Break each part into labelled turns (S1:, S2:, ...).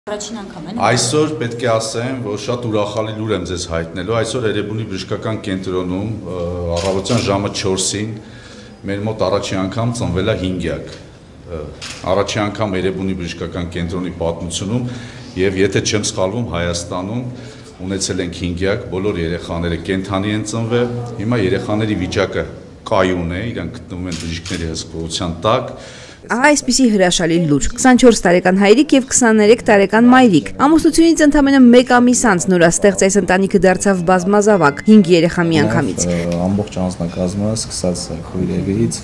S1: Այսօր պետք է ասեմ, որ շատ ուրախալի լուր եմ ձեզ հայտնելու։ Այսօր Էրեբունի բժշկական կենտրոնում առավոտյան ժամը 4-ին մեր մոտ առաջի անգամ ծնվել է հինգյակ։ Առաջի անգամ Էրեբունի բժշկական կենտրոնի պատմությունում եւ եթե չեմ սխալվում Հայաստանում ունեցել ենք հինգյակ, բոլոր երեխաները կենդանի են ծնվել։ Հիմա երեխաների վիճակը կայուն է, իրանք գտնվում են բժիշկների հսկողության տակ։
S2: Ահա այսպիսի հրաշալի լուր 24 տարեկան հայրիկ եւ 23 տարեկան մայրիկ ամուսնությունից ընդամենը 1 ամիս անց նորաստեղծ այս ընտանիքը դարձավ բազմազավակ 5 երեխա միանգամից
S3: ամբողջ անձնակազմը սկսած քույրերից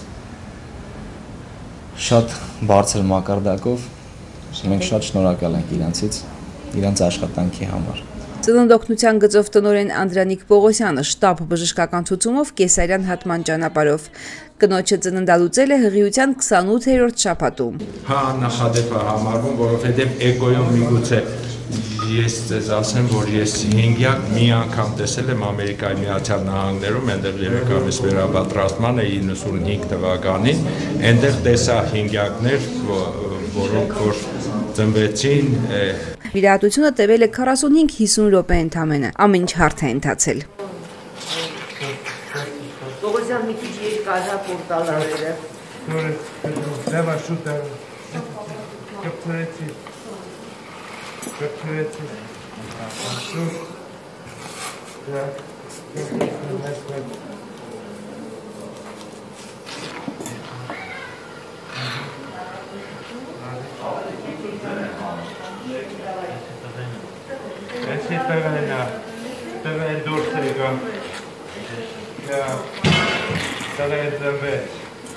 S3: շատ բարձր մակարդակով մենք շատ շնորհակալ ենք իրանց աշխատանքի համար
S2: Ծննդօգնության գծով տնօրեն Անդրանիկ Պողոսյանը շտապ բժշկական ցուցումով կեսարյան հատման ճանապարհով կնոջը ծննդալուծել է հղիության 28-րդ շաբաթում։
S4: Հա նախադեպ է համարվում, որովհետև էգոյում միգուցե ես ձեզ ասեմ, որ ես հինգյակ մի անգամ տեսել եմ Ամերիկայի Միացյալ Նահանգներում, այնտեղ 3 ամիս վերապատրաստման է 95 թվականին, այնտեղ տեսա հինգյակներ, որոնք որ ծնվեցին
S2: Վիրահատությունը տևել է 45-50 րոպե ընդամենը, ամեն ինչ հարթ է ընթացել։
S5: Պողոսյան մի քիչ երկար է պորտալարերը։
S4: Դավա շուտ կպրեցի։ Այսի տղեն դուրս եկա, տղեն ծնվեց,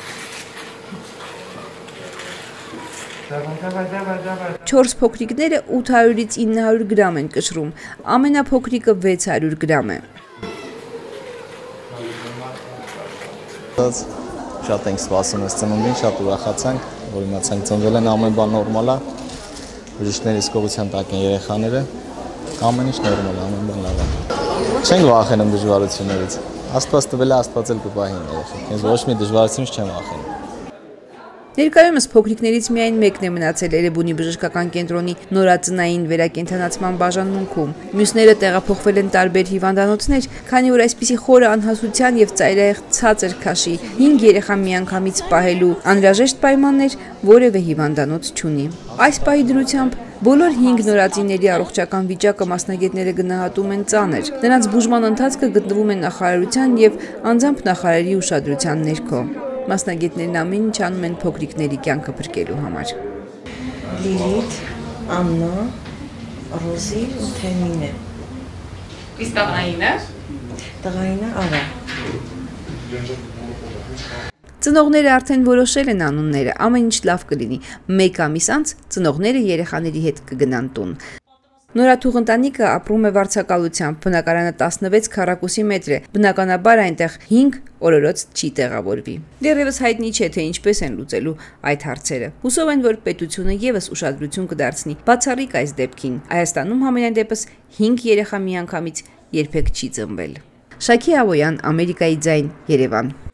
S2: 4 փոքրիկները 800-ից 900 գրամ են կշռում, ամենափոքրիկը 600 գրամ է։
S3: Շատ ենք սպասում այս ծնունդին, շատ ուրախացանք, որ իմացանք ծնվել են ամեն բան նորմալ է, բժիշկների հսկողության տակ են երեխաները, ամեն ինչ նորմալ է, ամեն բան լավ է։ Չենք վախենում դժվարություններից, Աստված տվել է, Աստված էլ կպահի երեխեք, ես ոչ մի դժվարությունից չեմ վախենում։
S2: Ներկայումս փոքրիկներից միայն մեկն է մնացել Էրեբունի բժշկական կենտրոնի նորածնային վերակենդանացման բաժանմունքում։ Մյուսները տեղափոխվել են տարբեր հիվանդանոցներ, քանի որ այսպիսի խորը անհասության եւ ծայրահեղ ցածր քաշի 5 երեխա միանգամից պահելու անհրաժեշտ պայմաններ որևէ հիվանդանոց չունի։ Այս պահի դրությամբ բոլոր 5 նորածինների առողջական վիճակը մասնագետները գնահատում են ծանր։ Նրանց բուժման ընթացքը գտնվում է նախարարության եւ անձամբ նախարարի ուշադրության ներքո։ Մասնագետներն ամեն ինչ անում են փոքրիկների կյանքը փրկելու համար։
S5: Լիլիթ, Աննա, Ռոզի ու Թեմինե։
S6: Իսկ տղայինը?
S5: Տղայինը Արա։
S2: Ծնողները արդեն որոշել են անունները, ամեն ինչ լավ կլինի։ 1 ամիս անց ծնողները երեխաների հետ կգնան տուն։ Նորաթուղ ընտանիքը ապրում է վարձակալությամբ, բնակարանը 16 քառակուսի մետր է, բնականաբար այնտեղ 5 օրորոց չի տեղավորվի։ Դեռևս հայտնի չէ, թե ինչպես են լուծելու այդ հարցերը։ Հուսով են, որ պետությունը եւս ուշադրություն կդարձնի բացառիկ այս դեպքին։ Հայաստանում համենայն դեպս 5 երեխա միանգամից երբեք չի ծնվել։ Շակի Ավոյան, Ամերիկայի ձայն, Երևան։